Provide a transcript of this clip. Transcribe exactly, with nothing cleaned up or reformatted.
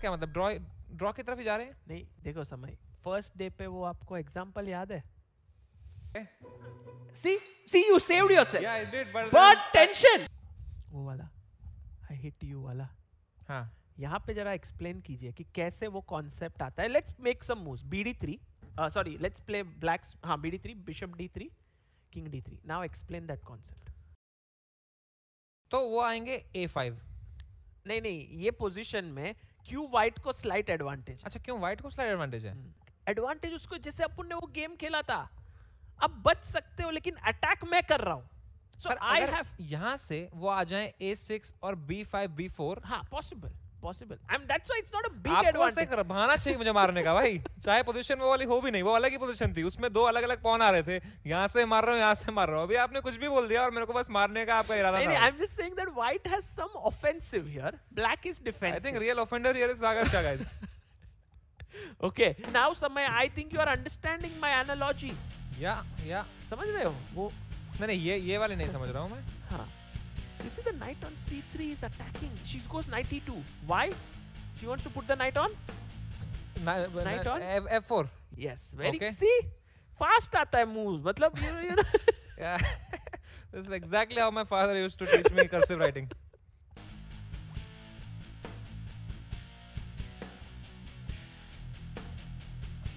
क्या मतलब draw draw की तरफ ही जा रहे हैं? नहीं देखो समय, फर्स्ट डे पे वो आपको एग्जांपल याद है? See, see, you saved yourself. Yeah, I did, but But tension. वो वाला, I hit you वाला. हाँ. यहाँ पे जरा एक्सप्लेन कीजिए कि कैसे वो कॉन्सेप्ट आता है. Let's make some moves. B D three. Uh, sorry, let's play blacks. हाँ, B D three, Bishop D three, King D three. Now explain that concept. तो वो आएंगे A five. नहीं नहीं, ये पोजीशन में क्यों व्हाइट को स्लाइट एडवांटेज. अच्छा, क्यों व्हाइट को स्लाइट एडवांटेज है? एडवांटेज उसको, जैसे अपन ने वो गेम खेला था, अब बच सकते हो लेकिन अटैक मैं कर रहा हूं. सो आई हैव, यहां से वो आ जाए A six और B five B four. हाँ, possible possible. I am that's why it's not a big आपको एडवांटेज. से बहाना चाहिए मुझे मारने का भाई. चाहे पोजीशन वो वाली हो भी नहीं, वो अलग ही पोजीशन थी, उसमें दो अलग अलग पॉन आ रहे थे. यहां से मार रहा हूं, यहां से मार रहा हूं. अभी आपने कुछ भी बोल दिया और मेरे को बस मारने का आपका इरादा था. I am just saying that white has some offensive here, black is defensive. I think real offender here is Sagar Shah guys. Okay, now समय, I think you are understanding my analogy. या या समझ रहे हो वो? नहीं नहीं, ये ये वाले नहीं समझ रहा हूं मैं. हाँ, you see the knight on C three is attacking. She goes knight E two. Why? She wants to put the knight on. Knight on F four. Yes, very. Okay. See, fast आता है moves. मतलब you know, you know. Yeah, this is exactly how my father used to teach me cursive writing.